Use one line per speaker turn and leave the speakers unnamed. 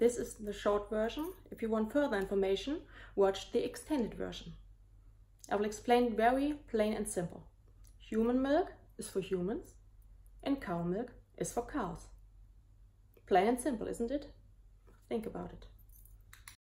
This is the short version. If you want further information, watch the extended version. I will explain it very plain and simple. Human milk is for humans and cow milk is for cows. Plain and simple, isn't it? Think about it.